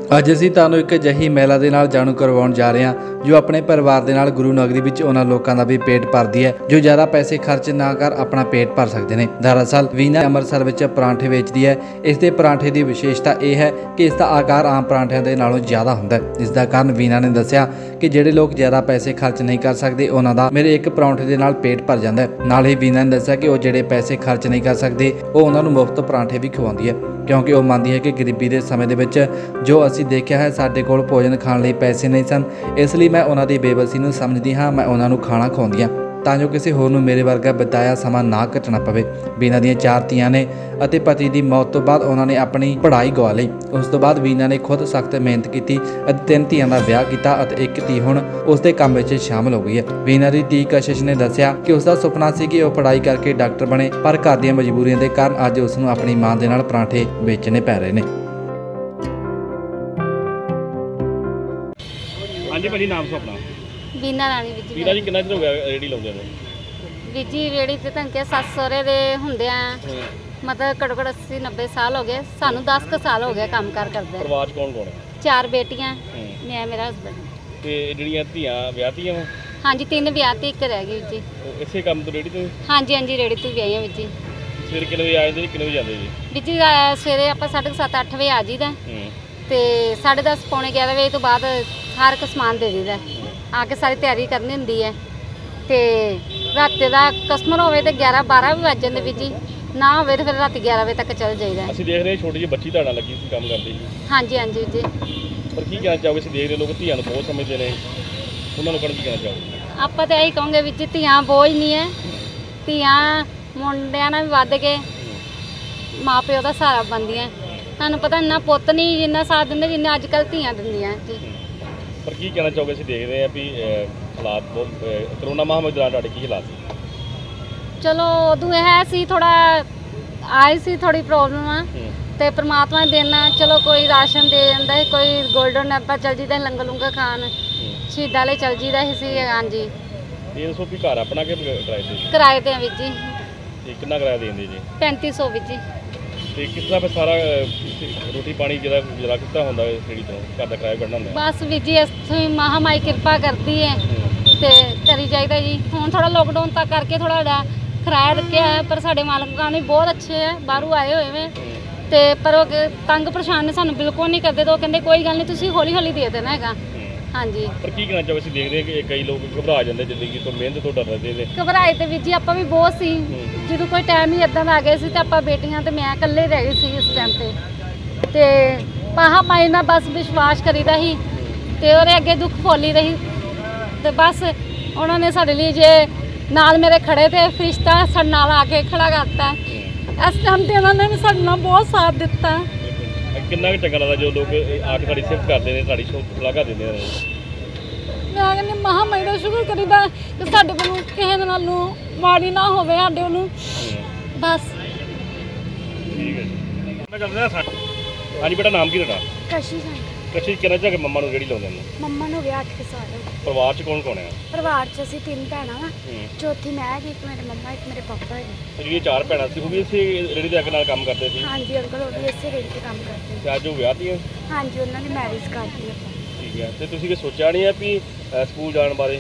ਅੱਜ ਅਸੀਂ ਤੁਹਾਨੂੰ ਇੱਕ ਅਜਿਹੀ ਮਹਿਲਾ ਦੇ ਨਾਲ ਜਾਣੂ ਕਰਵਾਉਣ ਜਾ ਰਹੇ ਹਾਂ ਜੋ ਆਪਣੇ ਪਰਿਵਾਰ ਦੇ ਨਾਲ ਗੁਰੂ ਨਗਰੀ ਵਿੱਚ ਉਹਨਾਂ ਲੋਕਾਂ ਦਾ ਵੀ ਪੇਟ ਭਰਦੀ ਹੈ ਜੋ ਜ਼ਿਆਦਾ ਪੈਸੇ ਖਰਚ ਨਾ ਕਰ ਆਪਣਾ ਪੇਟ ਭਰ ਸਕਦੇ ਨੇ। ਦਰਅਸਲ ਵੀਨਾ ਅੰਮ੍ਰਿਤਸਰ ਵਿੱਚ ਪਰਾਂਠੇ ਵੇਚਦੀ ਹੈ। ਇਸ ਦੇ ਪਰਾਂਠੇ ਦੀ ਵਿਸ਼ੇਸ਼ਤਾ ਇਹ ਹੈ ਕਿ ਇਸ ਦਾ ਆਕਾਰ ਆਮ ਪਰਾਂਠਿਆਂ ਦੇ ਨਾਲੋਂ ਜ਼ਿਆਦਾ ਹੁੰਦਾ ਹੈ। ਇਸ ਦਾ ਕਾਰਨ ਵੀਨਾ ਨੇ ਦੱਸਿਆ ਕਿ ਜਿਹੜੇ ਲੋਕ ਜ਼ਿਆਦਾ ਪੈਸੇ ਖਰਚ ਨਹੀਂ ਕਰ ਸਕਦੇ ਉਹਨਾਂ ਦਾ ਮੇਰੇ ਇੱਕ ਪਰਾਂਠੇ ਦੇ ਨਾਲ ਪੇਟ ਭਰ ਜਾਂਦਾ ਹੈ। ਨਾਲ ਹੀ ਵੀਨਾ ਨੇ ਦੱਸਿਆ ਕਿ ਉਹ ਜਿਹੜੇ ਪੈਸੇ ਖਰਚ ਨਹੀਂ ਕਰ ਸਕਦੇ ਉਹ ਉਹਨਾਂ ਨੂੰ ਮੁਫਤ ਪਰਾਂਠੇ ਵੀ ਖਵਾਉਂਦੀ ਹੈ ਕਿਉਂਕਿ ਉਹ ਮੰਨਦੀ ਹੈ ਕਿ ਗਰੀਬੀ ਦੇ ਸਮੇਂ ਦੇ ਵਿੱਚ ਜੋ ਅਸੀਂ ਦੇਖਿਆ ਹੈ ਸਾਡੇ ਕੋਲ ਭੋਜਨ ਖਾਣ ਲਈ ਪੈਸੇ ਨਹੀਂ ਸਨ, ਇਸ ਲਈ ਮੈਂ ਉਹਨਾਂ ਦੀ ਬੇਬਸੀ ਨੂੰ ਸਮਝਦੀ ਹਾਂ। ਮੈਂ ਉਹਨਾਂ ਨੂੰ ਖਾਣਾ ਖਵਾਉਂਦੀ ਹਾਂ ਤਾਂ ਜੋ ਕਿਸੇ ਹੋਰ ਨੂੰ ਮੇਰੇ ਵਰਗਾ ਬਿਤਾਇਆ ਸਮਾਂ ਨਾ ਕੱਟਣਾ ਪਵੇ। ਵੀਨਾ ਦੀਆਂ 4 ਧੀਆਂ ਨੇ ਅਤੇ ਪਤੀ ਦੀ ਮੌਤ ਤੋਂ ਬਾਅਦ ਉਹਨਾਂ ਨੇ ਆਪਣੀ ਪੜ੍ਹਾਈ ਗਵਾ ਲਈ। ਉਸ ਤੋਂ ਬਾਅਦ ਵੀਨਾ ਨੇ ਖੁਦ ਸਖਤ ਮਿਹਨਤ ਕੀਤੀ ਅਤੇ 3 ਧੀਆਂ ਦਾ ਵਿਆਹ ਕੀਤਾ ਅਤੇ ਇੱਕ ਧੀ ਹੁਣ ਉਸ ਦੇ ਕੰਮ ਵਿੱਚ ਸ਼ਾਮਲ ਹੋ ਗਈ ਹੈ। ਵੀਨਾ ਦੀ ਧੀ ਕਸ਼ਿਸ਼ ਨੇ ਦੱਸਿਆ ਕਿ ਉਸ ਦਾ ਸੁਪਨਾ ਸੀ ਕਿ ਉਹ ਪੜ੍ਹਾਈ ਕਰਕੇ ਡਾਕਟਰ ਬਣੇ, ਪਰ ਘਰ ਦੀਆਂ ਮਜਬੂਰੀਆਂ ਦੇ ਕਾਰਨ ਅੱਜ ਉਸ ਨੂੰ ਆਪਣੀ ਮਾਂ ਦੇ ਨਾਲ ਪਰਾਂਠੇ ਵੇਚਣੇ ਪੈ ਰਹੇ ਨੇ। ਹਾਂਜੀ ਭਾਜੀ, ਨਾਮ ਸੋ ਆਪਣਾ? ਵੀਨਾ ਰਾਣੀ ਵਿੱਚ। ਵੀਰਾ ਜੀ ਕਿੰਨਾ ਚਿਰ ਹੋ ਗਿਆ ਰੇੜੀ ਲਾਉਂਦੇ ਨੇ? ਵੀਰ ਜੀ ਰੇੜੀ ਤੇ ਤਾਂ ਕਿ ਸੱਸ ਸਹੁਰੇ ਦੇ ਹੁੰਦੇ ਆ ਮਤਲਬ ਘੱਟੋ ਘੱਟ 80-90 ਸਾਲ ਹੋ ਗਏ। ਸਾਨੂੰ 10 ਕੁ ਸਾਲ ਹੋ ਗਏ ਕੰਮ ਕਾਰ ਕਰਦੇ। ਪਰਿਵਾਰ 'ਚ ਕੌਣ ਕੌਣ ਹੈ? 4 ਬੇਟੀਆਂ, ਮੈਂ ਮੇਰਾ ਹਸਬੈਂਡ। ਤੇ ਜਿਹੜੀਆਂ ਧੀਆਂ ਵਿਆਹਤੀਆਂ ਵਾ? ਹਾਂਜੀ 3 ਵਿਆਹ ਤੇ 1 ਰਹਿ ਗਈ ਜੀ। ਇਸੇ ਕੰਮ ਤੋਂ ਰੇੜੀ ਤੋਂ? ਹਾਂਜੀ ਰੇੜੀ ਤੋਂ ਵਿਆਹੀਆਂ ਵਿੱਚ ਜੀ। ਸਵੇਰੇ ਕਿੰਨੇ ਵਜੇ ਆ ਜਾਂਦੇ ਜੀ, ਕਿੰਨੇ ਵਜੇ ਜਾਂਦੇ ਜੀ? ਵੀਰ ਜੀ ਸਵੇਰੇ ਆਪਾਂ 7:30-8 ਵਜੇ ਆ ਜੀਦਾ ਤੇ 10:30 ਪੌਣੇ 11 ਵਜੇ ਤੋਂ ਬਾਅਦ ਹਰ ਇੱਕ ਸਮਾਨ ਦੇ ਦਈਦਾ। ਆ ਕੇ ਸਾਰੀ ਤਿਆਰੀ ਕਰਨੀ ਹੁੰਦੀ ਹੈ ਤੇ ਰਾਤੇ ਦਾ ਕਸਟਮਰ ਹੋਵੇ ਤੇ 11-12 ਵੀ ਵੱਜ ਜਾਂਦੇ ਵੀਰ ਜੀ, ਨਾ ਹੋਵੇ ਤੇ ਫਿਰ ਰਾਤੀ 11 ਵਜੇ ਤੱਕ ਚੱਲ ਜਾਈਦਾ। ਅਸੀਂ ਦੇਖ ਰਹੇ ਛੋਟੀ ਜਿਹੀ ਬੱਚੀ ਤੁਹਾਡਾ ਲੱਗੀ ਸੀ ਕੰਮ ਕਰਦੀ ਸੀ। ਹਾਂਜੀ ਜੀ। ਪਰ ਕੀ ਕਹਿਣਾ ਚਾਹੋਗੇ? ਅਸੀਂ ਦੇਖ ਰਹੇ ਲੋਕ ਧੀਆਂ ਨੂੰ ਬਹੁਤ ਸਮਝਦੇ ਨੇ, ਉਹਨਾਂ ਨੂੰ ਕੀ ਕਹਿਣਾ ਚਾਹੋਗੇ? ਆਪਾਂ ਤਾਂ ਇਹੀ ਕਹਾਂਗੇ ਵੀਰ ਜੀ, ਧੀਆਂ ਬੋਝ ਨਹੀਂ ਹੈ। ਧੀਆਂ ਮੁੰਡਿਆਂ ਨਾਲ ਵੀ ਵੱਧ ਕੇ ਮਾਂ ਪਿਓ ਦਾ ਸਹਾਰਾ ਬਣਦੀਆਂ। ਤੁਹਾਨੂੰ ਪਤਾ ਇੰਨਾ ਪੁੱਤ ਨਹੀਂ ਜਿੰਨਾ ਸਾਥ ਦਿੰਦੇ ਜਿੰਨਾ ਅੱਜ ਕੱਲ੍ਹ ਧੀਆਂ ਦਿੰਦੀਆਂ ਜੀ। ਪਰ ਕੀ ਕਹਿਣਾ ਚਾਹੋਗੇ? ਅਸੀਂ ਦੇਖਦੇ ਹਾਂ ਵੀ ਹਾਲਾਤ ਬਹੁਤ ਕਰੋਨਾ ਮਹਾਮਾਰੀ ਦੌਰਾਨ ਤੁਹਾਡੇ ਕੀ ਹਾਲਾਤ ਸੀ? ਚਲੋ ਉਦੋਂ ਇਹ ਸੀ ਥੋੜਾ ਆਈ ਸੀ ਥੋੜੀ ਪ੍ਰੋਬਲਮ ਆ ਤੇ ਪ੍ਰਮਾਤਮਾ ਨੇ ਦੇਣਾ। ਚਲੋ ਕੋਈ ਰਾਸ਼ਨ ਦੇ ਜਾਂਦਾ ਹੈ, ਕੋਈ ਗੋਲਡਨ ਆਪਾਂ ਚੱਲ ਜੀਦਾ ਲੰਗਰ ਲੂੰਗਾ ਖਾਣ, ਸ਼ਹੀਦਾਂ ਵਾਲੇ ਚੱਲ ਜੀਦਾ ਸੀ। ਹਾਂਜੀ ਇਹ ਦੱਸੋ ਵੀ ਘਰ ਆਪਣਾ ਕਿ ਕਿਰਾਏ ਤੇ? ਕਿਰਾਏ ਤੇ ਵਿੱਚ ਜੀ। ਤੇ ਕਿੰਨਾ ਕਿਰਾਇਆ ਦਿੰਦੇ ਜੀ? 3500 ਵਿੱਚ ਜੀ। ਤੇ ਕਿਸ ਤਰ੍ਹਾਂ ਫਿਰ ਸਾਰਾ ਰੋਟੀ ਪਾਣੀ ਜਿਹੜਾ ਕਿਸ ਤਰ੍ਹਾਂ ਹੁੰਦਾ ਰੇੜੀ ਤੋਂ? ਘਰ ਦਾ ਕਿਰਾਇਆ ਕੱਢਣਾ ਹੁੰਦਾ? ਬਸ ਵੀਰ ਜੀ ਇੱਥੋਂ ਮਹਾਮਾਈ ਕਿਰਪਾ ਕਰਦੀ ਹੈ ਤੇ ਕਰੀ ਜਾਈਦਾ ਜੀ। ਹੁਣ ਥੋੜਾ ਲੋਕਡਾਊਨ ਤੱਕ ਕਰਕੇ ਥੋੜਾ ਕਿਰਾਇਆ ਰੱਖਿਆ ਹੈ, ਪਰ ਸਾਡੇ ਮਾਲਕਾਂ ਨੇ ਬਹੁਤ ਅੱਛੇ ਹੈ, ਬਾਹਰੋਂ ਆਏ ਹੋਏ ਵੇ ਤੇ ਪਰ ਉਹ ਤੰਗ ਪਰੇਸ਼ਾਨ ਨੇ, ਸਾਨੂੰ ਬਿਲਕੁਲ ਨਹੀਂ ਕਰਦੇ। ਤਾਂ ਉਹ ਕਹਿੰਦੇ ਕੋਈ ਗੱਲ ਨਹੀਂ, ਤੁਸੀਂ ਹੌਲੀ ਦੇ ਦੇਣਾ ਹੈਗਾ। ਹਾਂਜੀ ਪਰ ਕੀ ਕਹਿਣਾ ਚਾਹੋ? ਅਸੀਂ ਦੇਖਦੇ ਕਿ ਕਈ ਲੋਕ ਘਬਰਾ ਜਾਂਦੇ ਜ਼ਿੰਦਗੀ ਤੋਂ, ਮਿਹਨਤ ਤੋਂ ਡਰਦੇ ਨੇ। ਘਬਰਾਏ ਤੇ ਵੀਰ ਜੀ ਆਪਾਂ ਵੀ ਬਹੁਤ ਸੀ। ਜਦੋਂ ਕੋਈ ਟਾਈਮ ਹੀ ਇਦਾਂ ਦਾ ਆ ਗਿਆ ਸੀ ਤੇ ਆਪਾਂ ਬੇਟੀਆਂ ਤੇ ਮੈਂ ਇਕੱਲੇ ਰਹਿ ਗਈ ਸੀ ਇਸ ਟਾਈਮ ਤੇ ਪਾਹਾ ਪਾਈ ਨਾਲ ਬਸ ਵਿਸ਼ਵਾਸ ਕਰੀਦਾ ਸੀ ਤੇ ਉਹਦੇ ਅੱਗੇ ਦੁੱਖ ਫੋਲੀ ਰਹੀ ਤੇ ਬਸ ਉਹਨਾਂ ਨੇ ਸਾਡੇ ਲਈ ਜੇ ਨਾਲ ਮੇਰੇ ਖੜੇ ਤੇ ਫਰਿਸ਼ਤਾ ਸਾਡੇ ਨਾਲ ਆ ਕੇ ਖੜਾ ਕਰਤਾ। ਇਸ ਟਾਈਮ ਤੇ ਉਹਨਾਂ ਨੇ ਵੀ ਸਾਡੇ ਨਾਲ ਬਹੁਤ ਸਾਥ ਦਿੱਤਾ। ਕਿੰਨਾ ਕੁ ਚੰਗਾ ਲੱਗਦਾ ਜੋ ਲੋਕ ਆ ਕੇ ਤੁਹਾਡੀ ਸਿਫਤ ਕਰਦੇ ਨੇ, ਤੁਹਾਡੀ ਸ਼ਲਾਘਾ ਦਿੰਦੇ ਨੇ? ਮੈਂ ਕਹਿੰਦੀ ਮਹਾਮਾਈ ਦਾ ਸ਼ੁਕਰ ਕਰੀਦਾ ਕਿ ਸਾਡੇ ਵੱਲੋਂ ਕਿਸੇ ਦੇ ਨਾਲ ਨੂੰ ਮਾੜੀ ਨਾ ਹੋਵੇ ਸਾਡੇ ਵੱਲੋਂ ਬਸ। ਠੀਕ ਹੈ ਜੀ। ਮੈਂ ਕਹਿੰਦਾ ਹਾਂਜੀ ਬੇਟਾ, ਨਾਮ ਕੀ ਤੁਹਾਡਾ? ਕਸ਼ਿਸ਼ ਕਿਹਨਾਂ ਚਾਹ ਕੇ ਮੰਮਾ ਨੂੰ ਰੇੜੀ ਲਾਉਂਦੇ ਨੇ? ਮੰਮਾ ਨੂੰ ਹੋ ਗਿਆ 8 ਸਾਲ। ਪਰਿਵਾਰ 'ਚ ਕੌਣ ਕੌਣ ਹੈ? ਪਰਿਵਾਰ 'ਚ ਅਸੀਂ 3 ਭੈਣਾਂ ਵਾ, ਚੌਥੀ ਮੈਂ ਹੈਗੀ, ਇੱਕ ਮੇਰੇ ਮੰਮਾ, ਇੱਕ ਮੇਰੇ ਪਾਪਾ ਹੈਗੇ। ਜਿਹੜੀਆਂ 4 ਭੈਣਾਂ ਸੀ ਉਹ ਵੀ ਇਸੇ ਰੇੜੀ ਦੇ ਅੱਗੇ ਨਾਲ ਕੰਮ ਕਰਦੇ ਸੀ? ਹਾਂਜੀ ਅੰਕਲ, ਉਹ ਵੀ ਇਸੇ ਰੇੜੀ 'ਤੇ ਕੰਮ ਕਰਦੇ। ਤੇ ਅੱਜ ਉਹ ਵਿਆਹਤੀਆਂ? ਹਾਂਜੀ ਉਹਨਾਂ ਦੀ ਮੈਰਿਜ ਕਰਤੀ ਆਪਾਂ। ਠੀਕ ਹੈ। ਤੇ ਤੁਸੀਂ ਕੀ ਸੋਚਿਆ ਨਹੀਂ ਹੈ ਵੀ ਸਕੂਲ ਜਾਣ ਬਾਰੇ?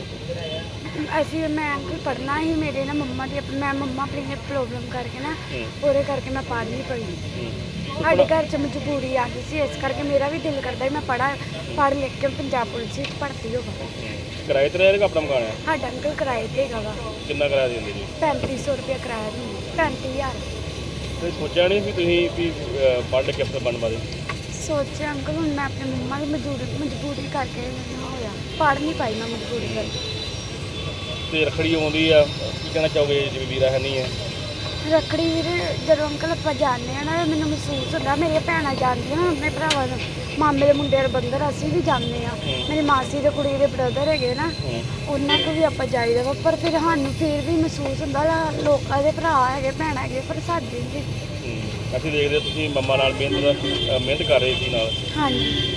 ਮੈਂ ਅੰਕਲ ਪੜ੍ਹਨਾ ਹੀ, ਮੇਰੇ ਨਾ ਮੰਮਾ ਆਪਣੀ ਪ੍ਰੋਬਲਮ ਕਰਕੇ ਨਾ ਉਹਦੇ ਕਰਕੇ ਮੈਂ ਪੜ੍ਹ ਨਹੀਂ ਪਈ। ਸਾਡੇ ਘਰ 'ਚ ਮਜਬੂਰੀ ਆ ਗਈ ਸੀ, ਇਸ ਕਰਕੇ ਮੇਰਾ ਵੀ ਦਿਲ ਕਰਦਾ ਮੈਂ ਪੜ੍ਹ ਲਿਖ ਕੇ ਪੰਜਾਬ ਪੁਲਿਸ ਵਿੱਚ ਭਰਤੀ ਹੋਵਾਂ। ਕਿਰਾਏ ਤੇ ਰਹਿ ਆਪਣਾ ਮਕਾਨ ਹੈ? ਸਾਡਾ ਅੰਕਲ ਕਿਰਾਏ ਤੇ ਹੈਗਾ ਵਾ। ਕਿੰਨਾ ਕਿਰਾਇਆ ਦਿੰਦੇ ਜੀ? 3500 ਰੁਪਇਆ ਕਿਰਾਇਆ ਦਿੰਦੇ। 35000। ਤੇ ਸੋਚਿਆ ਨਹੀਂ ਸੀ ਤੁਸੀਂ ਵੀ ਪੜ੍ਹ ਕੇ ਅਫਸਰ ਬਣਨ ਬਾਰੇ? ਸੋਚਿਆ ਅੰਕਲ, ਹੁਣ ਮੈਂ ਆਪਣੇ ਮੰਮਾ ਦੀ ਮਜਬੂਰੀ ਕਰਕੇ ਹੋਇਆ, ਪੜ੍ਹ ਨਹੀਂ ਪਾਈ ਮੈਂ ਮਜਬੂਰੀ ਕਰਕੇ। ਤੇ ਰੱਖੜੀ ਆਉਂਦੀ ਆ, ਕੀ ਕਹਿਣਾ ਚਾਹੋਗੇ ਜਿਵੇਂ ਵੀਰਾ ਹੈ ਨਹੀਂ ਹੈ? ਰੱਖੜੀ ਵੀਰ ਜਦੋਂ ਅੰਕਲ ਆਪਾਂ ਜਾਂਦੇ ਹਾਂ ਨਾ, ਮੈਨੂੰ ਮਹਿਸੂਸ ਹੁੰਦਾ ਮੇਰੀਆਂ ਭੈਣਾਂ ਜਾਂਦੀਆਂ ਆਪਣੇ ਭਰਾਵਾਂ ਨੂੰ, ਮਾਮੇ ਦੇ ਮੁੰਡੇ ਦੇ ਬੰਦਰ ਅਸੀਂ ਵੀ ਜਾਂਦੇ ਹਾਂ। ਮੇਰੀ ਮਾਸੀ ਦੇ ਕੁੜੀ ਦੇ ਬ੍ਰਦਰ ਹੈਗੇ ਨਾ, ਉਹਨਾਂ ਕੋਲ ਵੀ ਆਪਾਂ ਜਾਈਦਾ ਵਾ, ਪਰ ਫਿਰ ਸਾਨੂੰ ਫਿਰ ਵੀ ਮਹਿਸੂਸ ਹੁੰਦਾ ਲੋਕਾਂ ਦੇ ਭਰਾ ਹੈਗੇ, ਭੈਣਾਂ ਹੈਗੇ, ਪਰ ਸਾਡੇ ਵੀ। ਅਸੀਂ ਦੇਖਦੇ ਤੁਸੀਂ ਮੰਮਾ ਨਾਲ ਮਿਹਨਤ ਕਰ ਰਹੇ ਸੀ ਨਾਲ। ਹਾਂਜੀ